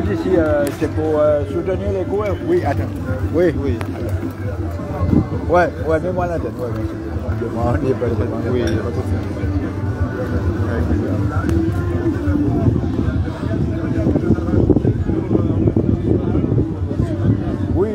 ici, c'est pour soutenir les coureurs? Oui, attends. Oui, oui. Ouais, ouais, mets-moi la tête. Ouais, merci. On n'est pas de oui, oui.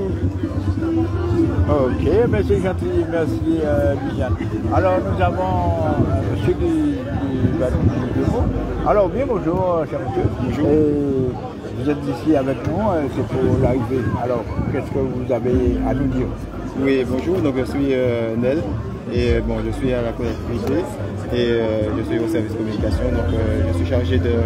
Ok, mais c'est gentil, merci Liliane. Alors nous avons monsieur qui va nous dire deux mots. Alors bien bonjour cher monsieur. Bonjour. Et vous êtes ici avec nous, c'est pour l'arrivée. Alors qu'est-ce que vous avez à nous dire? Oui, bonjour, donc je suis Nel et bon, je suis à la collectivité et je suis au service communication, donc je suis chargé de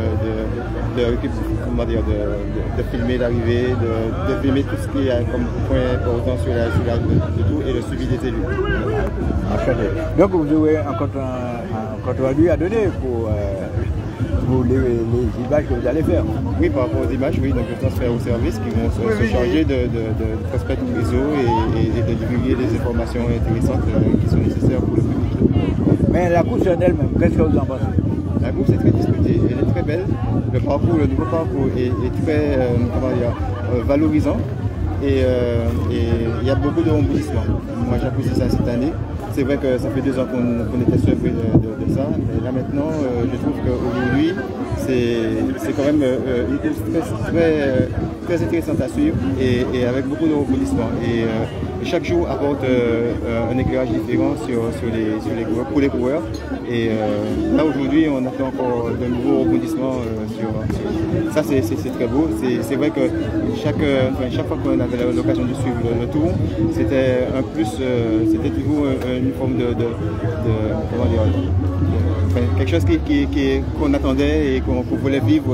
filmer l'arrivée, de filmer tout ce qui est comme point important sur la de tout et le suivi des élus. Donc vous aurez un compte rendu à donner pour les images que vous allez faire? Oui, par rapport aux images, oui, donc je transfère aux services qui vont se charger de prospecter le réseau et de divulguer les informations intéressantes qui sont nécessaires pour le public. Mais la course en elle-même, qu'est-ce que vous en pensez? La course est très discutée, elle est très belle. Le nouveau parcours est très valorisant et il y a beaucoup de rebondissements. Moi j'apprécie ça cette année. C'est vrai que ça fait 2 ans qu'on était surpris de ça. Et là maintenant, je trouve qu'aujourd'hui, c'est quand même une course très intéressante à suivre et avec beaucoup de rebondissements. Et chaque jour apporte un éclairage différent pour les coureurs. Et là aujourd'hui, on attend encore de nouveaux rebondissements ça. C'est très beau. C'est vrai que chaque fois qu'on avait l'occasion de suivre le tour, c'était un plus, c'était toujours une forme comment dire, quelque chose qu'on attendait et qu'on voulait vivre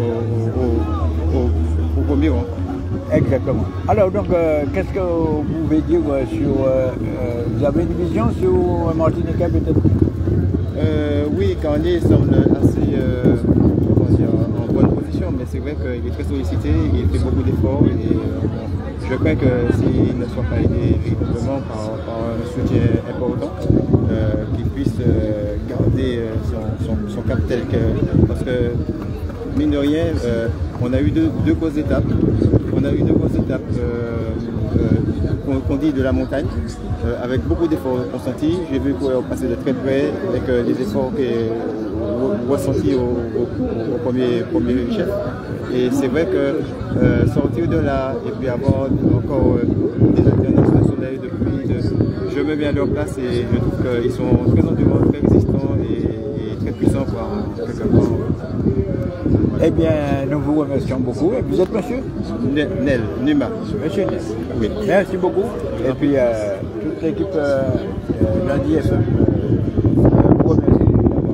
au premier rang. Exactement. Alors donc, qu'est-ce que vous pouvez dire sur... vous avez une vision sur Martiniquais peut-être? Oui, Carnier semble assez en bonne position, mais c'est vrai qu'il est très sollicité, il fait beaucoup d'efforts et je crains que s'il ne soit pas aidé véritablement par un soutien important, qu'il puisse garder son cap tel que... Parce que, mine de rien, on a eu deux grosses étapes. On a eu 2 grosses étapes qu'on dit de la montagne, avec beaucoup d'efforts consentis. J'ai vu qu'on passer de très près avec les efforts ressentis au premier chef. Et c'est vrai que sortir de là et puis avoir encore des alternances de soleil, de pluie, je me mets à leur place et je trouve qu'ils sont très endurants, très résistants et très puissants pour quelque part. Eh bien, nous vous remercions beaucoup. Et vous êtes monsieur? Nel, Numa. Monsieur Nel. Oui. Merci beaucoup. Et puis, toute l'équipe Lundi FM vous remercie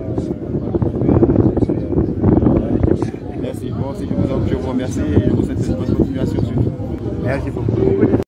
d'avoir... Merci. Bon, je vous remercie et je vous souhaite une bonne continuation. Merci beaucoup.